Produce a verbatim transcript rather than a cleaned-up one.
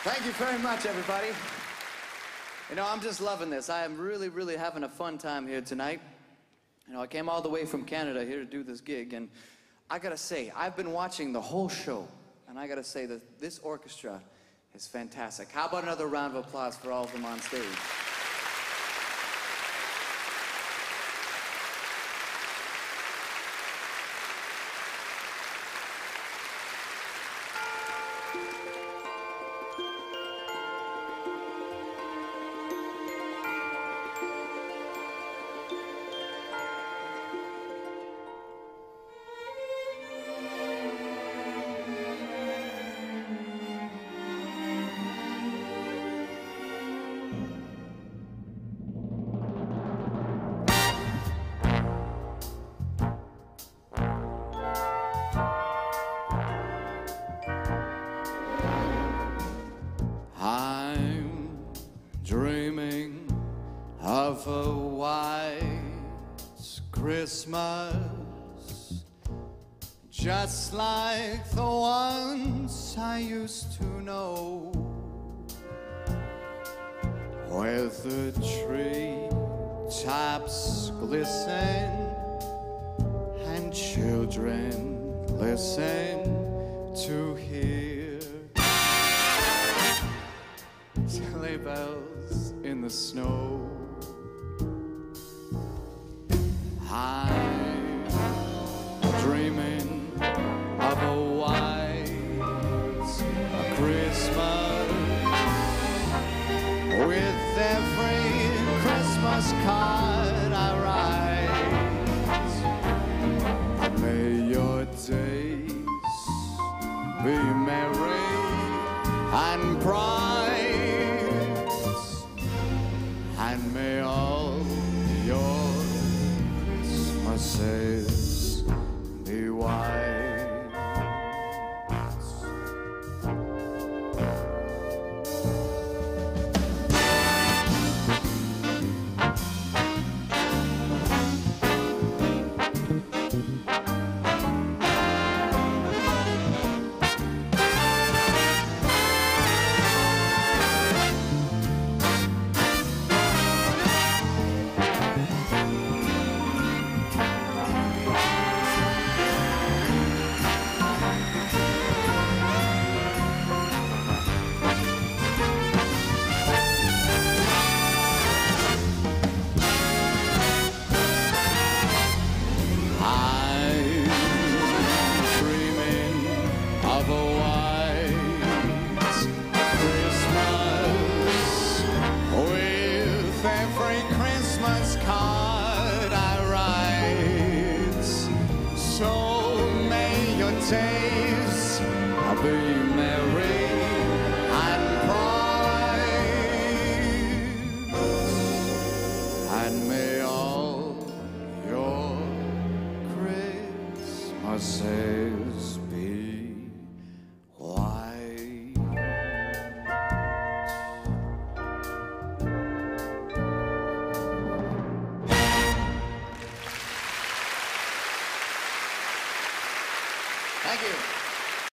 Thank you very much, everybody. You know, I'm just loving this. I am really, really having a fun time here tonight. You know, I came all the way from Canada here to do this gig, and I gotta say, I've been watching the whole show, and I gotta say that this orchestra is fantastic. How about another round of applause for all of them on stage? Dreaming of a white Christmas, just like the ones I used to know, where the tree tops glisten and children listen to hear sleigh bells in the snow. I'm dreaming of a white Christmas, with every Christmas card I write. May your days be merry and bright, and may all your Christmases be white. Days I'll be merry and bright, and may all your Christmases